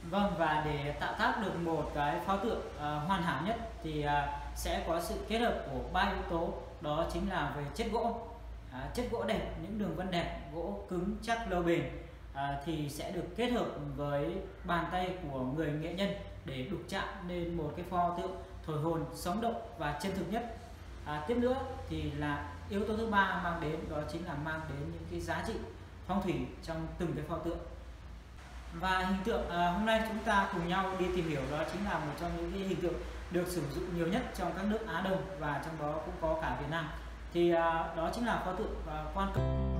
Vâng, và để tạo tác được một cái pho tượng hoàn hảo nhất thì sẽ có sự kết hợp của ba yếu tố, đó chính là về chất gỗ. Chất gỗ đẹp, những đường vân đẹp, gỗ cứng chắc lâu bền thì sẽ được kết hợp với bàn tay của người nghệ nhân để đục chạm nên một cái pho tượng thổi hồn, sống động và chân thực nhất. Tiếp nữa thì là yếu tố thứ ba mang đến, đó chính là mang đến những cái giá trị phong thủy trong từng cái pho tượng. Và hình tượng hôm nay chúng ta cùng nhau đi tìm hiểu, đó chính là một trong những cái hình tượng được sử dụng nhiều nhất trong các nước Á Đông và trong đó cũng có cả Việt Nam. Thì đó chính là pho tượng Quan Công.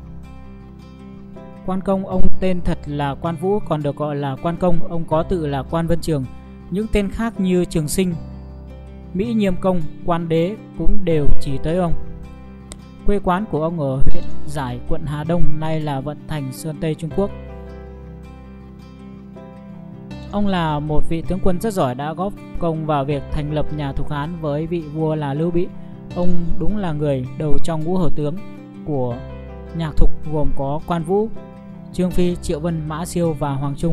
Quan Công, ông tên thật là Quan Vũ, còn được gọi là Quan Công. Ông có tự là Quan Vân Trường. Những tên khác như Trường Sinh, Mỹ Nhiêm Công, Quan Đế cũng đều chỉ tới ông. Quê quán của ông ở huyện Giải, quận Hà Đông, nay là Vận Thành, Sơn Tây, Trung Quốc. Ông là một vị tướng quân rất giỏi, đã góp công vào việc thành lập nhà Thục Hán với vị vua là Lưu Bị. Ông đúng là người đầu trong ngũ hổ tướng của nhà Thục, gồm có Quan Vũ, Trương Phi, Triệu Vân, Mã Siêu và Hoàng Trung.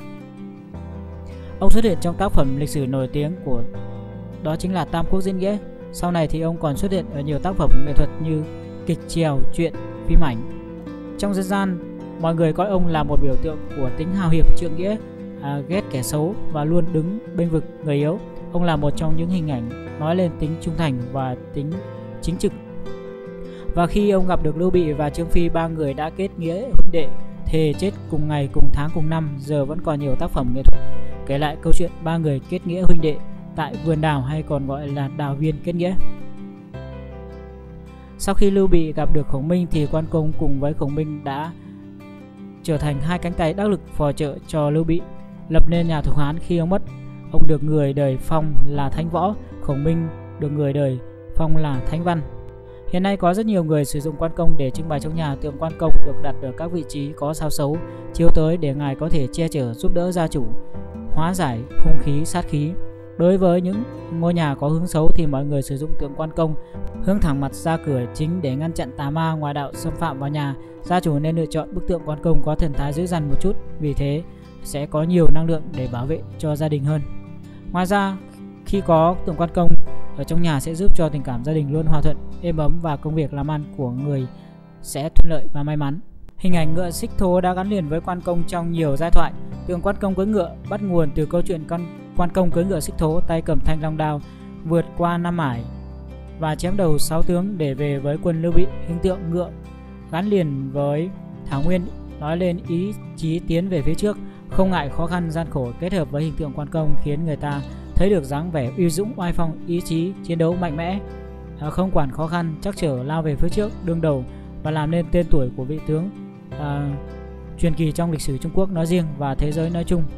Ông xuất hiện trong tác phẩm lịch sử nổi tiếng của đó chính là Tam Quốc diễn nghĩa. Sau này thì ông còn xuất hiện ở nhiều tác phẩm nghệ thuật như kịch, chèo, truyện, phim ảnh. Trong dân gian, mọi người coi ông là một biểu tượng của tính hào hiệp, trượng nghĩa, ghét kẻ xấu và luôn đứng bên vực người yếu. Ông là một trong những hình ảnh nói lên tính trung thành và tính chính trực. Và khi ông gặp được Lưu Bị và Trương Phi, ba người đã kết nghĩa huynh đệ, thề chết cùng ngày, cùng tháng, cùng năm. Giờ vẫn còn nhiều tác phẩm nghệ thuật kể lại câu chuyện ba người kết nghĩa huynh đệ tại vườn đào, hay còn gọi là đào viên kết nghĩa. Sau khi Lưu Bị gặp được Khổng Minh thì Quan Công cùng với Khổng Minh đã trở thành hai cánh tay đắc lực phò trợ cho Lưu Bị lập nên nhà Thục Hán. Khi ông mất, ông được người đời phong là Thánh Võ, Khổng Minh được người đời phong là Thánh Văn. Hiện nay có rất nhiều người sử dụng Quan Công để trưng bày trong nhà. Tượng Quan Công được đặt ở các vị trí có sao xấu chiếu tới để ngài có thể che chở, giúp đỡ gia chủ, hóa giải hung khí, sát khí. Đối với những ngôi nhà có hướng xấu thì mọi người sử dụng tượng Quan Công hướng thẳng mặt ra cửa chính để ngăn chặn tà ma ngoại đạo xâm phạm vào nhà. Gia chủ nên lựa chọn bức tượng Quan Công có thần thái dữ dằn một chút, vì thế sẽ có nhiều năng lượng để bảo vệ cho gia đình hơn. Ngoài ra, khi có tượng Quan Công ở trong nhà sẽ giúp cho tình cảm gia đình luôn hòa thuận, êm ấm và công việc làm ăn của người sẽ thuận lợi và may mắn. Hình ảnh ngựa xích thố đã gắn liền với Quan Công trong nhiều giai thoại. Tượng Quan Công cưỡi ngựa bắt nguồn từ câu chuyện Quan Công cưỡi ngựa xích thố, tay cầm thanh long đao, vượt qua Nam Ải và chém đầu 6 tướng để về với quân Lưu Bị. Hình tượng ngựa gắn liền với Thảo Nguyên nói lên ý chí tiến về phía trước, không ngại khó khăn gian khổ, kết hợp với hình tượng Quan Công khiến người ta thấy được dáng vẻ uy dũng oai phong, ý chí chiến đấu mạnh mẽ, không quản khó khăn, chắc trở lao về phía trước, đương đầu và làm nên tên tuổi của vị tướng truyền kỳ trong lịch sử Trung Quốc nói riêng và thế giới nói chung.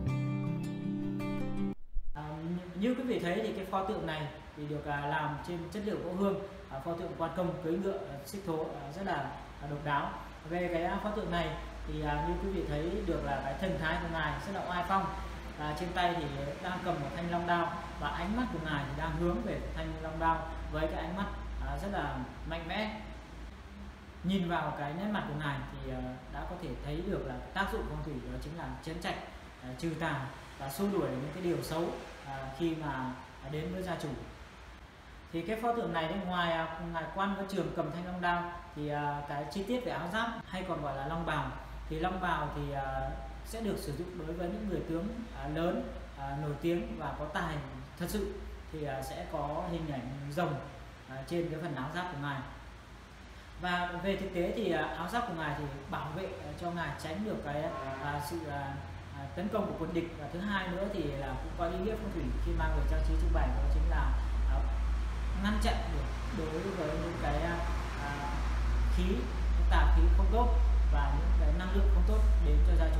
Như quý vị thấy thì cái pho tượng này thì được làm trên chất liệu gỗ hương. Pho tượng Quan Công cưỡi ngựa xích thố rất là độc đáo. Về cái pho tượng này thì như quý vị thấy được là cái thần thái của ngài rất là oai phong. Trên tay thì đang cầm một thanh long đao và ánh mắt của ngài thì đang hướng về thanh long đao với cái ánh mắt rất là mạnh mẽ. Nhìn vào cái nét mặt của ngài thì đã có thể thấy được là tác dụng phong thủy đó chính là trấn trạch, trừ tà và xua đuổi những cái điều xấu khi mà đến với gia chủ. Thì cái pho tượng này ngoài ngài Quan Vân Trường cầm thanh long đao thì cái chi tiết về áo giáp hay còn gọi là long bào, thì long bào thì sẽ được sử dụng đối với những người tướng lớn, nổi tiếng và có tài thật sự, thì sẽ có hình ảnh rồng trên cái phần áo giáp của ngài. Và về thực tế thì áo giáp của ngài thì bảo vệ cho ngài tránh được cái sự tấn công của quân địch. Và thứ hai nữa thì là cũng có ý nghĩa phong thủy khi mang về trang trí trưng bày, đó chính là ngăn chặn được đối với những cái khí, những tà khí không tốt và những cái năng lượng không tốt đến cho gia chủ.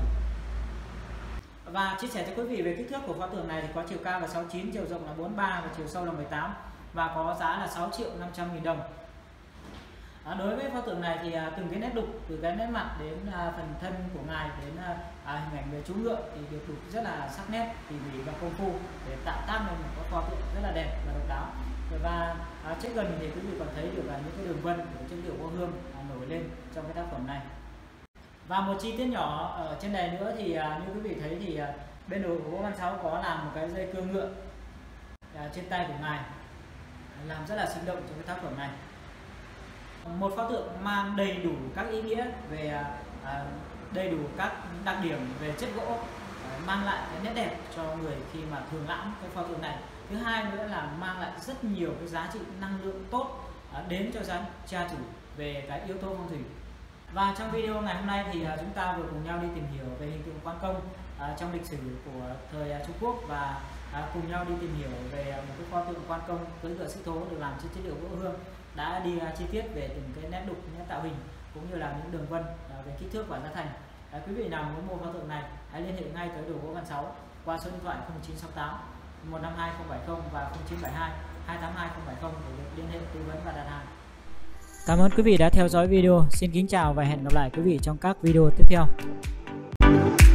Và chia sẻ cho quý vị về kích thước của pho tượng này thì có chiều cao là 69, chiều rộng là 43 và chiều sâu là 18 và có giá là 6.500.000 đồng. Đối với pho tượng này thì từng cái nét đục, từ cái nét mặt đến phần thân của ngài đến hình ảnh về chú ngựa thì được đục rất là sắc nét, tỉ mỉ và công phu để tạo tác nên một pho tượng rất là đẹp và độc đáo. Và trên gần thì quý vị còn thấy được những cái đường vân của chất liệu gỗ hương nổi lên trong cái tác phẩm này. Và một chi tiết nhỏ ở trên này nữa thì như quý vị thấy thì bên đồ gỗ Văn Sáu có làm một cái dây cương ngựa trên tay của ngài, làm rất là sinh động trong cái tác phẩm này. Một pho tượng mang đầy đủ các ý nghĩa về đầy đủ các đặc điểm về chất gỗ, mang lại cái nét đẹp cho người khi mà thường lãm cái pho tượng này. Thứ hai nữa là mang lại rất nhiều cái giá trị năng lượng tốt đến cho gia chủ về cái yếu tố phong thủy. Và trong video ngày hôm nay thì chúng ta vừa cùng nhau đi tìm hiểu về hình tượng quan công trong lịch sử của thời Trung Quốc, và cùng nhau đi tìm hiểu về một cái pho tượng quan công cưỡi ngựa xích thố được làm trên chất liệu gỗ hương, đã đi chi tiết về từng cái nét đục, nét tạo hình cũng như là những đường vân về kích thước và giá thành. Quý vị nào muốn mua pho tượng này hãy liên hệ ngay tới đồ gỗ Văn Sáu qua số điện thoại 0968 152 070 và 0972 282 070 để được liên hệ tư vấn và đặt hàng. Cảm ơn quý vị đã theo dõi video. Xin kính chào và hẹn gặp lại quý vị trong các video tiếp theo.